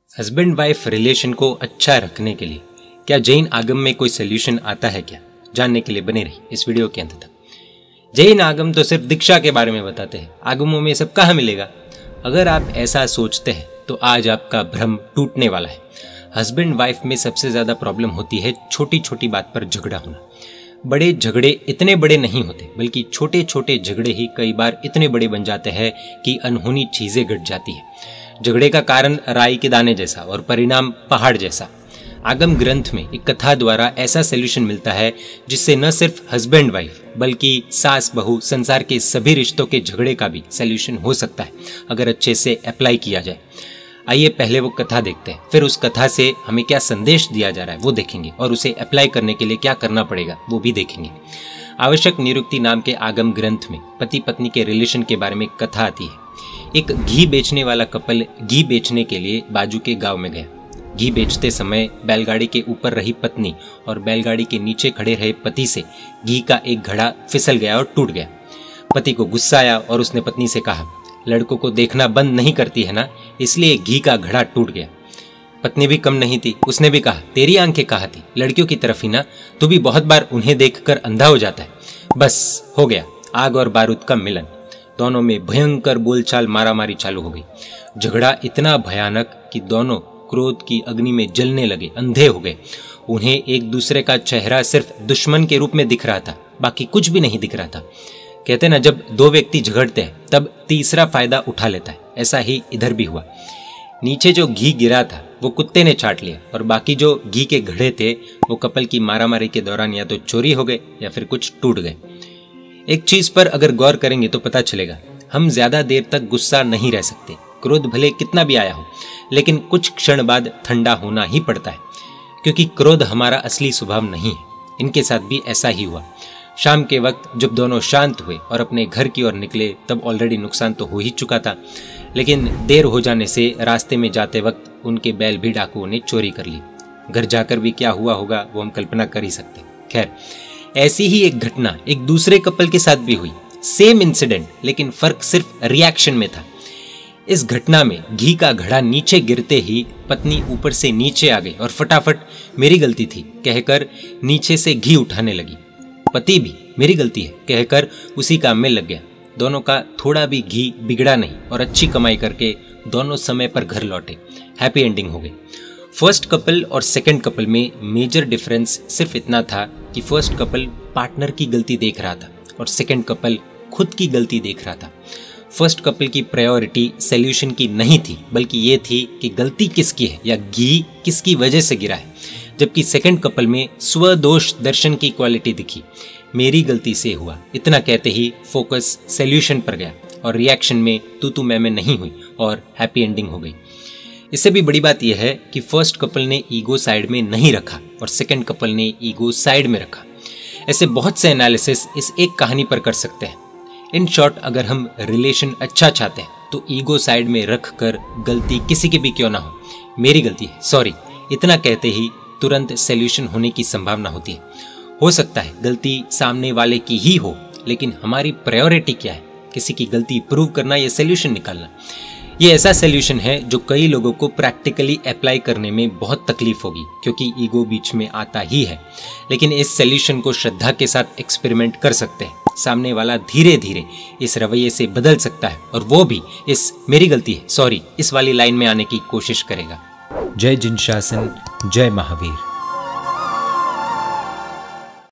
Husband wife relation को अच्छा रखने के लिए क्या जैन आगम में कोई सोल्यूशन आता है क्या? जानने के लिए बने रही इस वीडियो के अंत तक। जैन आगम तो सिर्फ दीक्षा के बारे में बताते हैं, आगमों में सब कहाँ मिलेगा? अगर आप ऐसा सोचते हैं तो आज आपका भ्रम टूटने वाला है। हस्बैंड वाइफ में सबसे ज्यादा प्रॉब्लम होती है छोटी छोटी बात पर झगड़ा होना। बड़े झगड़े इतने बड़े नहीं होते, बल्कि छोटे छोटे झगड़े ही कई बार इतने बड़े बन जाते हैं कि अनहोनी चीजें घट जाती है। झगड़े का कारण राई के दाने जैसा और परिणाम पहाड़ जैसा। आगम ग्रंथ में एक कथा द्वारा ऐसा सॉल्यूशन मिलता है जिससे न सिर्फ हस्बैंड वाइफ बल्कि सास बहू संसार के सभी रिश्तों के झगड़े का भी सॉल्यूशन हो सकता है अगर अच्छे से अप्लाई किया जाए। आइए पहले वो कथा देखते हैं, फिर उस कथा से हमें क्या संदेश दिया जा रहा है वो देखेंगे और उसे अप्लाई करने के लिए क्या करना पड़ेगा वो भी देखेंगे। आवश्यक निरुक्ति नाम के आगम ग्रंथ में पति पत्नी के रिलेशन के बारे में कथा आती है। एक घी बेचने वाला कपल घी बेचने के लिए बाजू के गांव में गया। घी बेचते समय बैलगाड़ी के ऊपर रही पत्नी और बैलगाड़ी के नीचे खड़े रहे पति से घी का एक घड़ा फिसल गया और टूट गया। पति को गुस्सा आया और उसने पत्नी से कहा, लड़कों को देखना बंद नहीं करती है ना, इसलिए घी का घड़ा टूट गया। पत्नी भी कम नहीं थी, उसने भी कहा, तेरी आंखें कहाँ थी, लड़कियों की तरफ ही ना, तू भी बहुत बार उन्हें देखकर अंधा हो जाता है। बस हो गया, आग और बारूद का मिलन। दोनों में भयंकर बोलचाल मारामारी चालू हो गई। झगड़ा इतना भयानक कि दोनों क्रोध की अग्नि में जलने लगे, अंधे हो गए। उन्हें एक दूसरे का चेहरा सिर्फ दुश्मन के रूप में दिख रहा था, बाकी कुछ भी नहीं दिख रहा था। कहते ना, जब दो व्यक्ति झगड़ते हैं तब तीसरा फायदा उठा लेता है। ऐसा ही इधर भी हुआ। नीचे जो घी गिरा था वो कुत्ते ने चाट लिया और बाकी जो घी के घड़े थे वो कपल की मारामारी के दौरान या तो चोरी हो गए या फिर कुछ टूट गए। एक चीज पर अगर गौर करेंगे तो पता चलेगा, हम ज्यादा देर तक गुस्सा नहीं रह सकते। क्रोध भले कितना भी आया हो, लेकिन कुछ क्षण बाद ठंडा होना ही पड़ता है, क्योंकि क्रोध हमारा असली स्वभाव नहीं है। इनके साथ भी ऐसा ही हुआ। शाम के वक्त जब दोनों शांत हुए और अपने घर की ओर निकले तब ऑलरेडी नुकसान तो हो ही चुका था, लेकिन देर हो जाने से रास्ते में जाते वक्त उनके बैल भी डाकुओं ने चोरी कर ली। घर जाकर भी क्या हुआ होगा वो हम कल्पना कर ही सकते। खैर, ऐसी ही एक घटना एक दूसरे कपल के साथ भी हुई। सेम इंसिडेंट, लेकिन फर्क सिर्फ रिएक्शन में था। इस घटना में घी का घड़ा नीचे गिरते ही पत्नी ऊपर से नीचे आ गई और फटाफट मेरी गलती थी कहकर नीचे से घी उठाने लगी। पति भी मेरी गलती है कहकर उसी काम में लग गया। दोनों का थोड़ा भी घी बिगड़ा नहीं और अच्छी कमाई करके दोनों समय पर घर लौटे। हैप्पी एंडिंग हो गई। फर्स्ट कपल और सेकंड कपल में मेजर डिफरेंस सिर्फ इतना था कि फर्स्ट कपल पार्टनर की गलती देख रहा था और सेकंड कपल खुद की गलती देख रहा था। फर्स्ट कपल की प्रायोरिटी सॉल्यूशन की नहीं थी, बल्कि ये थी कि गलती किसकी है या घी किसकी वजह से गिरा है। जबकि सेकंड कपल में स्वदोष दर्शन की क्वालिटी दिखी। मेरी गलती से हुआ, इतना कहते ही फोकस सॉल्यूशन पर गया और रिएक्शन में तू मैं नहीं हुई और हैप्पी एंडिंग हो गई। इससे भी बड़ी बात यह है कि फर्स्ट कपल ने ईगो साइड में नहीं रखा और सेकंड कपल ने ईगो साइड में रखा। ऐसे बहुत से एनालिसिस इस एक कहानी पर कर सकते हैं। इन शॉर्ट, अगर हम रिलेशन अच्छा चाहते हैं तो ईगो साइड में रख कर गलती किसी की भी क्यों ना हो, मेरी गलती है, सॉरी, इतना कहते ही तुरंत सॉल्यूशन होने की संभावना होती है। हो सकता है गलती सामने वाले की ही हो, लेकिन हमारी प्रायोरिटी क्या है, किसी की गलती प्रूव करना या सॉल्यूशन निकालना। ये ऐसा सॉल्यूशन है जो कई लोगों को प्रैक्टिकली अप्लाई करने में बहुत तकलीफ होगी, क्योंकि ईगो बीच में आता ही है। लेकिन इस सॉल्यूशन को श्रद्धा के साथ एक्सपेरिमेंट कर सकते हैं। सामने वाला धीरे धीरे इस रवैये से बदल सकता है और वो भी इस मेरी गलती है, सॉरी, इस वाली लाइन में आने की कोशिश करेगा। जय जिनशासन, जय महावीर।